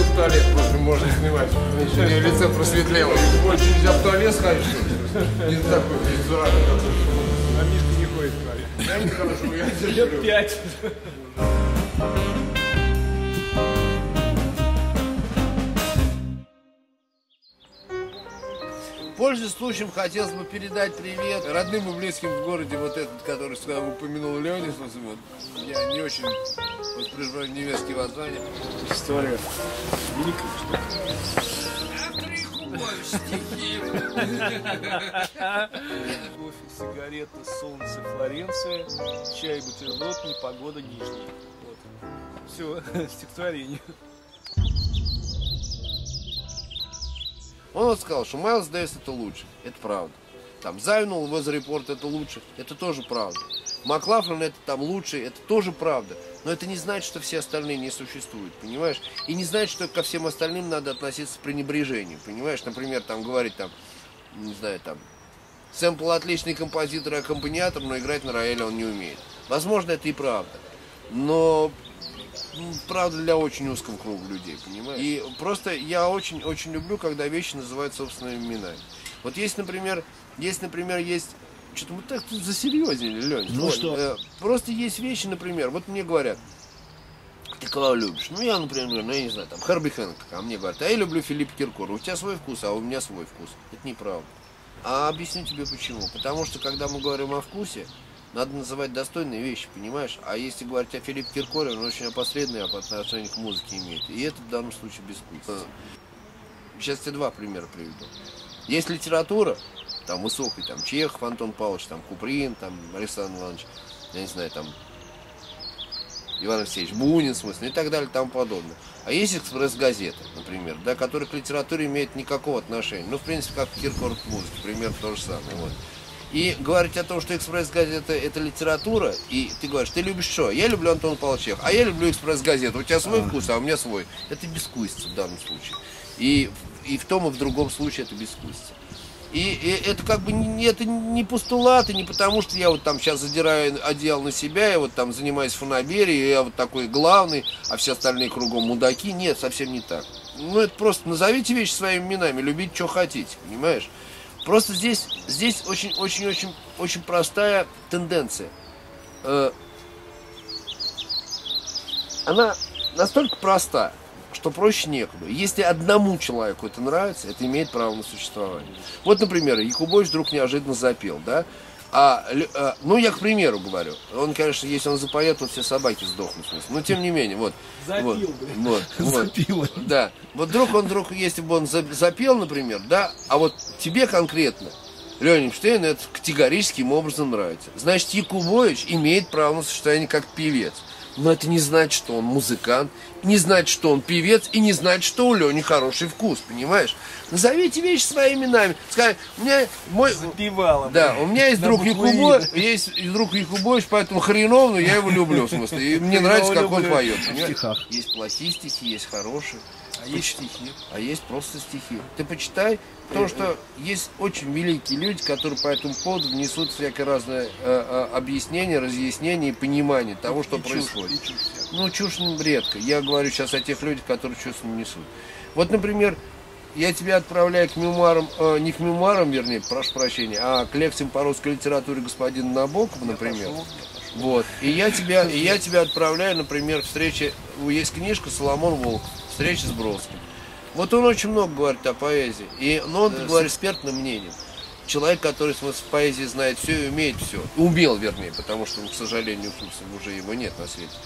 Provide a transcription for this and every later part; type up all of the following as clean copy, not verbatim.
в туалет, просто можно снимать. У меня лицо просветлело. Больше нельзя в туалет сходить, что ли? Не такой, без дурака такой. А Мишка не ходит в туалет. Я не хожу, я Лет 5. Пользуясь случаем, хотелось бы передать привет родным и близким в городе, вот этот, который с вами упомянул Леня, вот. Я не очень воспроизвожу немецкие воззвания. История великая, кофе, сигарета, солнце, Флоренция, чай, бутерброд, непогода, Нижний. Вот. Все, стихотворение. Он вот сказал, что Майлз Дэвис это лучше. Это правда. Там Зайнул, Weather Report это лучше. Это тоже правда. Маклафлин это там лучше. Это тоже правда. Но это не значит, что все остальные не существуют. Понимаешь? И не значит, что ко всем остальным надо относиться с пренебрежением. Понимаешь? Например, там говорить там, не знаю, там, Сэмпл отличный композитор и аккомпаниатор, но играть на рояле он не умеет. Возможно, это и правда. Но правда для очень узкого круга людей, понимаешь? И просто я очень люблю, когда вещи называют собственными именами. Вот есть, например, есть... Что-то мы так тут засерьезнели, Лень. Ну вот, что? Просто есть вещи, например, вот мне говорят, ты кого любишь? Ну я, например, я не знаю, там, Херби Хэнкок, а мне говорят, а я люблю Филиппа Киркорова. У тебя свой вкус, а у меня свой вкус. Это неправда. А объясню тебе почему. Потому что, когда мы говорим о вкусе, надо называть достойные вещи, понимаешь? А если говорить о Филиппе Киркорове, он очень опосредованный по отношению к музыке имеет. И это в данном случае безвкусие. Сейчас тебе два примера приведу. Есть литература, там высокий, там Чехов, Антон Павлович, там Куприн, там Александр Иванович, я не знаю, там Иван Алексеевич Бунин, в смысле, и так далее, и тому подобное. А есть экспресс-газеты, например, да, которые к литературе имеют никакого отношения. Ну, в принципе, как Киркоров к музыке, примерно то же самое. Вот. И говорить о том, что экспресс-газета это литература, и ты говоришь, ты любишь что? Я люблю Антона Павловича, а я люблю экспресс-газету. У тебя свой вкус, а у меня свой. Это безвкусица в данном случае. И в том, и в другом случае это безвкусица. И это как бы это не постулаты, не потому что я вот там сейчас задираю одеяло на себя, я вот там занимаюсь фанаберией, я вот такой главный, а все остальные кругом мудаки. Нет, совсем не так. Ну это просто назовите вещи своими именами, любите, что хотите, понимаешь? Просто здесь очень простая тенденция. Она настолько проста, что проще некуда. Если одному человеку это нравится, это имеет право на существование. Вот, например, Якубович вдруг неожиданно запел, да? Ну, я к примеру говорю. Он, конечно, если он запоет, то все собаки сдохнут, в смысле. Но, тем не менее, вот. Запил, вот, Запил. да. Вот вдруг, если бы он запел, например, да, а вот тебе конкретно, Леня Эпштейн, это категорическим образом нравится. Значит, Якубович имеет право на существование как певец. Но это не значит, что он музыкант, не значит, что он певец, и не значит, что у Лени хороший вкус, понимаешь? Назовите вещи своими именами. Скажи, у меня Запевала. Да, у меня есть друг Якубович, поэтому хренов, но я его люблю, в смысле. И мне нравится, как он поет. В стихах. Есть плохие стихи, есть хорошие. А есть стихи. А есть просто стихи. Ты почитай, потому что есть очень великие люди, которые по этому поводу внесут всякое разное объяснение, разъяснение и понимание того, что происходит. Ну, чушь редко. Я говорю сейчас о тех людях, которые чушь не несут. Вот, например, я тебя отправляю к мемуарам, не к мемуарам, вернее, прошу прощения, а к лекциям по русской литературе господина Набокова, например. Вот. И я тебя отправляю, например, встрече. Есть книжка «Соломон Волков. Встреча с Бродским». Вот он очень много говорит о поэзии. Но он говорит с экспертным мнением. Человек, который в поэзии знает все и умеет все. Умел, вернее, потому что, к сожалению, уже его нет на свете.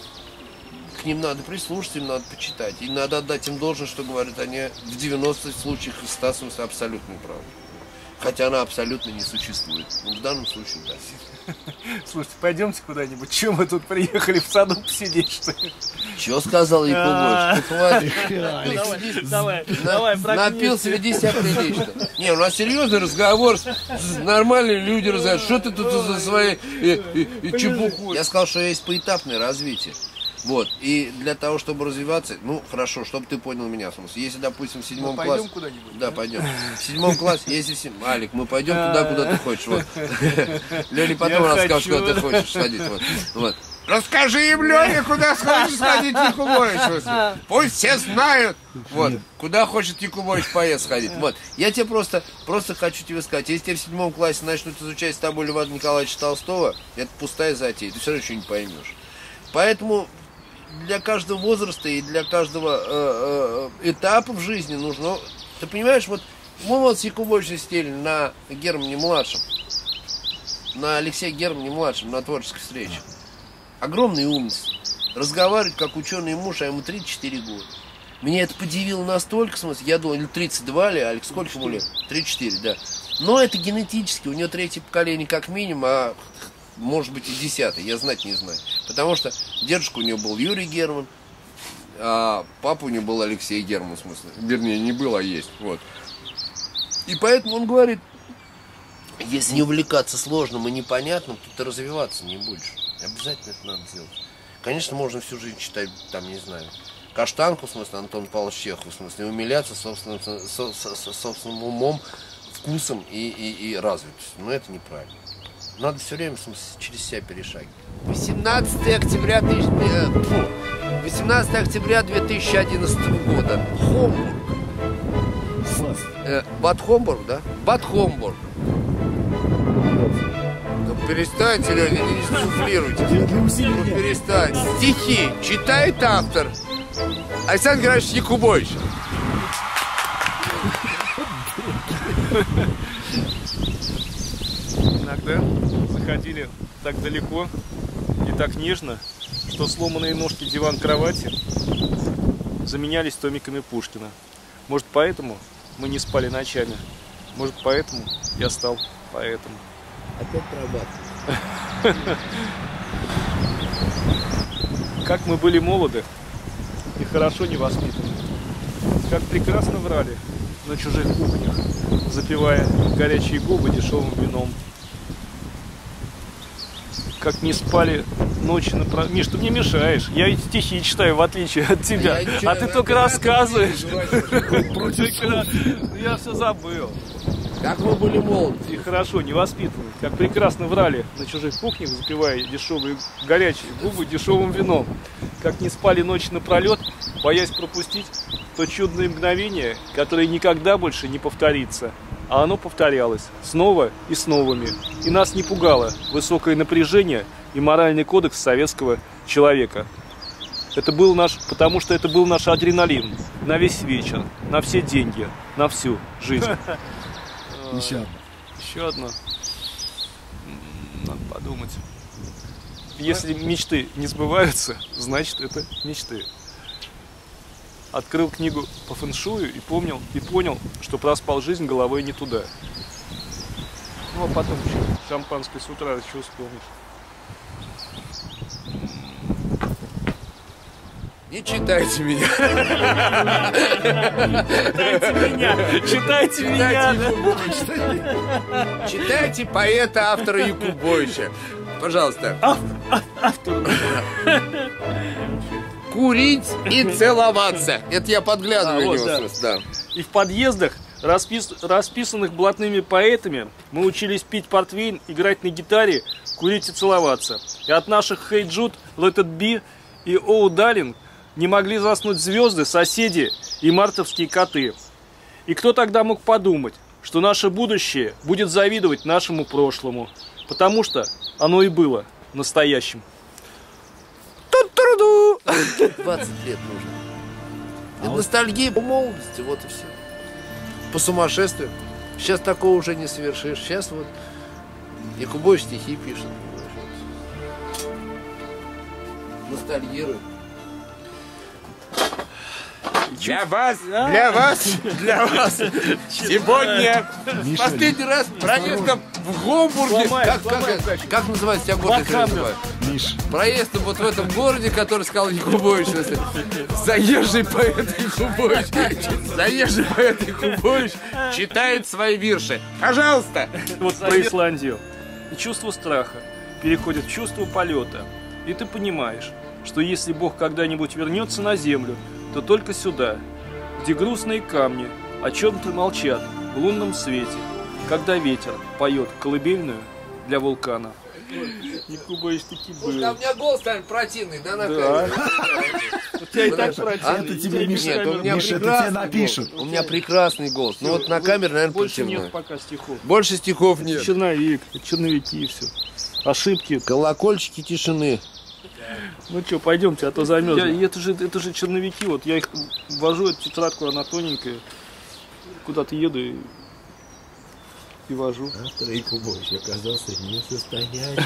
К ним надо прислушаться, им надо почитать. И надо отдать им должное, что говорят они в 90 случаях из 100 смысле абсолютную правду. Хотя она абсолютно не существует. Но в данном случае да. Слушайте, пойдемте куда-нибудь. Чего мы тут приехали в саду посидеть, что ли? Чего сказал Якубович? Хватит. Давай, Напился, веди себя прилично. Не, у нас серьезный разговор, нормальные люди разговаривают. Что ты тут за свои чепуху? Я сказал, что есть поэтапное развитие. Вот, и для того, чтобы развиваться, ну, хорошо, чтобы ты понял меня, в смысле, если, допустим, в 7 классе... Пойдем куда-нибудь? Да, пойдем. В 7 классе, если Алик, мы пойдем туда, куда ты хочешь, вот. Лёля потом расскажет, куда ты хочешь сходить, вот. Расскажи им, Леня, куда хочешь сходить Якубович. Пусть все знают. Вот, куда хочет Якубович поэт сходить. Вот, я тебе просто хочу тебе сказать, если тебе в 7 классе начнут изучать с тобой Льва Николаевича Толстого, это пустая затея, ты все равно ничего не поймешь. Поэтому для каждого возраста и для каждого этапа в жизни нужно... Ты понимаешь, вот мы вот с Якубовичем сидели на Германе-младшем, на Алексее Германе-младшем, на творческой встрече. Огромный умница. Разговаривает как ученый муж, а ему 34 года. Меня это подивило настолько, в смысле, я думал, или 32 ли, Алекс, сколько ему лет? 34, да. Но это генетически, у него 3-е поколение как минимум, а может быть и 10-е, я знать не знаю. Потому что дедушка у него был Юрий Герман, а папа у него был Алексей Герман, в смысле. Вернее, не был, а есть. Вот. И поэтому он говорит, если не увлекаться сложным и непонятным, то ты развиваться не будешь. Обязательно это надо делать. Конечно, можно всю жизнь читать, там, не знаю, Каштанку, в смысле, Антон Павлович Чехов, в смысле, умиляться собственным умом, вкусом и развитостью. Но это неправильно. Надо все время, в смысле, через себя перешагивать. 18 октября 2011 года. Хомбург. Бад Хомбург, да? Бад Хомбург. Перестаньте, Леня, не суфлируйте. Ну, перестань. Стихи читает автор Александр Геннадьевич Якубович. Иногда заходили так далеко и так нежно, что сломанные ножки диван-кровати заменялись томиками Пушкина. Может, поэтому мы не спали ночами. Может, поэтому я стал поэтом. Опять пробат. Как мы были молоды и хорошо не воспитаны. Как прекрасно врали на чужих кухнях, запивая горячие губы дешевым вином. Как не спали ночи напролет. Миш, ты мне мешаешь. Я ведь стихи читаю, в отличие от тебя. А ты только рассказываешь. Я все забыл. Как мы были молоды. И хорошо, невоспитанны. Как прекрасно врали на чужих кухнях, запивая дешевые горячие губы дешевым вином. Как не спали ночи напролет, боясь пропустить то чудное мгновение, которое никогда больше не повторится. А оно повторялось снова и с новыми. И нас не пугало высокое напряжение и моральный кодекс советского человека. Это был потому что это был наш адреналин на весь вечер, на все деньги, на всю жизнь. Еще одно. Надо подумать. Если мечты не сбываются, значит это мечты. Открыл книгу по фэншую и понял, что проспал жизнь головой не туда. Ну а потом шампанское с утра еще вспомнишь. Не читайте меня. Читайте меня. Читайте поэта, автора Якубовича. Пожалуйста. Автор. Курить и целоваться. Это я подглядываю вот, него, да. Да. И в подъездах, расписанных блатными поэтами, мы учились пить портвейн, играть на гитаре, курить и целоваться. И от наших Hey Jude, Let It Be и Oh Darling не могли заснуть звезды, соседи и мартовские коты. И кто тогда мог подумать, что наше будущее будет завидовать нашему прошлому, потому что оно и было настоящим. 20 лет нужно. Это ностальгия по молодости, вот и все. По сумасшествию. Сейчас такого уже не совершишь. Сейчас вот Якубович стихи пишет. Ностальгирует. Для вас. Сегодня последний раз проездом в Гомбурге. Как называется тебя город? Миш. Проездом вот в этом городе, который сказал Якубович. Заезжий поэт Якубович читает свои вирши. Пожалуйста. Вот про Исландию. И чувство страха переходит в чувство полета. И ты понимаешь, что если Бог когда-нибудь вернется на землю, то только сюда, где грустные камни о чем-то молчат в лунном свете, когда ветер поет колыбельную для вулкана. Не кубаешь таки был. У меня голос станет противный, да, на Да. камеру? У тебя и так противный. Это тебе, Миша, Нет, у меня Миша, это тебе прекрасный напишут. голос. У меня прекрасный голос. Ну вот на камере, наверное, Больше противный. нет пока стихов. Больше стихов нет. Черновик, черновики и все. Ошибки. Колокольчики тишины. Ну что, пойдемте, а то замерзнем. Это же черновики, вот я их ввожу, эту тетрадку, она тоненькая. Куда-то еду и вожу. Автор Якубович оказался несостоятельным.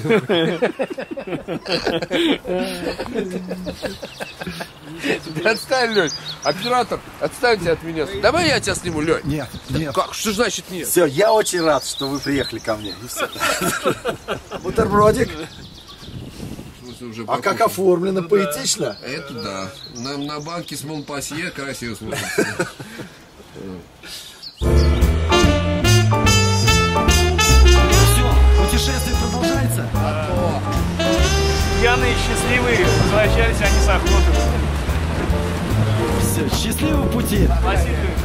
Отстань, Лёнь. Оператор, отстаньте от меня. Давай я тебя сниму, Лёнь. Нет, нет. Как? Что значит нет? Все, я очень рад, что вы приехали ко мне. И всё. Бутербродик. А как оформлено, поэтично? Это да. На банке с Монпасье красиво смотрится. Все, путешествие продолжается. Пьяные, счастливые, возвращались они с охоты. Все, счастливого пути. Спасибо.